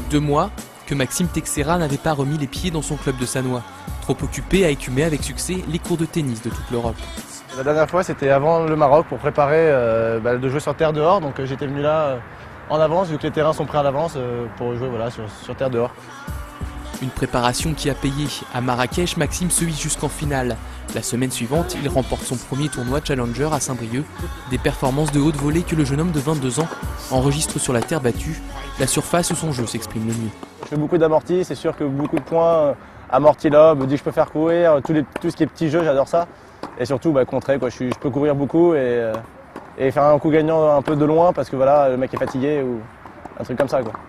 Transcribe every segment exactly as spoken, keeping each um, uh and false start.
Deux mois que Maxime Teixeira n'avait pas remis les pieds dans son club de Sannois, trop occupé à écumer avec succès les cours de tennis de toute l'Europe. La dernière fois, c'était avant le Maroc pour préparer euh, bah, de jouer sur terre dehors, donc euh, j'étais venu là euh, en avance, vu que les terrains sont prêts à l'avance euh, pour jouer voilà, sur, sur terre dehors. Une préparation qui a payé. À Marrakech, Maxime se hisse jusqu'en finale. La semaine suivante, il remporte son premier tournoi Challenger à Saint-Brieuc. Des performances de haute volée que le jeune homme de vingt-deux ans enregistre sur la terre battue, la surface où son jeu s'exprime le mieux. Je fais beaucoup d'amortis, c'est sûr que beaucoup de points, amorti lob, dès que je peux faire courir, tout, les, tout ce qui est petit jeu, j'adore ça. Et surtout, bah, contrer, quoi. Je, suis, je peux courir beaucoup et, euh, et faire un coup gagnant un peu de loin parce que voilà, le mec est fatigué ou un truc comme ça, quoi.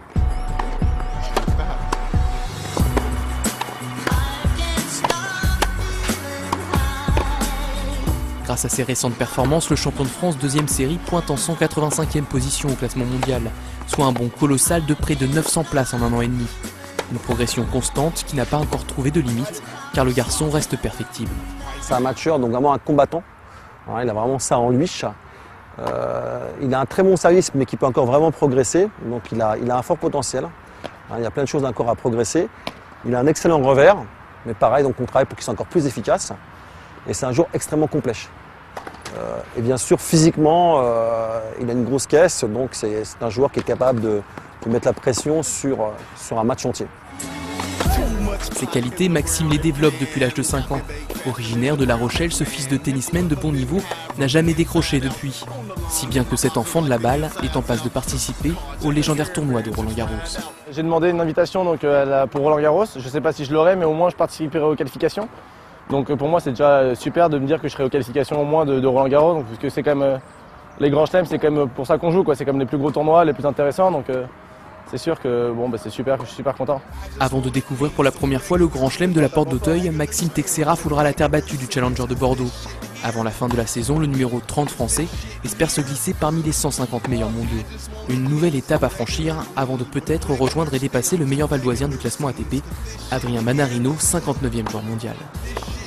Grâce à ses récentes performances, le champion de France deuxième série pointe en cent quatre-vingt-cinquième position au classement mondial, soit un bond colossal de près de neuf cents places en un an et demi. Une progression constante qui n'a pas encore trouvé de limite, car le garçon reste perfectible. C'est un matcheur, donc vraiment un combattant. Ouais, il a vraiment ça en lui. Euh, il a un très bon service, mais qui peut encore vraiment progresser. Donc il a, il a un fort potentiel. Ouais, il y a plein de choses encore à progresser. Il a un excellent revers, mais pareil, donc on travaille pour qu'il soit encore plus efficace. Et c'est un joueur extrêmement complet. Euh, et bien sûr, physiquement, euh, il a une grosse caisse, donc c'est un joueur qui est capable de, de mettre la pression sur, sur un match entier. Ses qualités, Maxime les développe depuis l'âge de cinq ans. Originaire de La Rochelle, ce fils de tennisman de bon niveau n'a jamais décroché depuis. Si bien que cet enfant de la balle est en passe de participer au légendaire tournoi de Roland-Garros. J'ai demandé une invitation donc, pour Roland-Garros. Je ne sais pas si je l'aurai, mais au moins je participerai aux qualifications. Donc pour moi c'est déjà super de me dire que je serai aux qualifications au moins de, de Roland-Garros, donc, parce que c'est quand même euh, les grands chelems, c'est quand même pour ça qu'on joue, c'est comme les plus gros tournois, les plus intéressants, donc euh, c'est sûr que bon, bah, c'est super, je suis super content. Avant de découvrir pour la première fois le grand chelem de la Porte d'Auteuil, Maxime Teixeira foulera la terre battue du Challenger de Bordeaux. Avant la fin de la saison, le numéro trente français espère se glisser parmi les cent cinquante meilleurs mondiaux. Une nouvelle étape à franchir avant de peut-être rejoindre et dépasser le meilleur valdoisien du classement A T P, Adrien Manarino, cinquante-neuvième joueur mondial.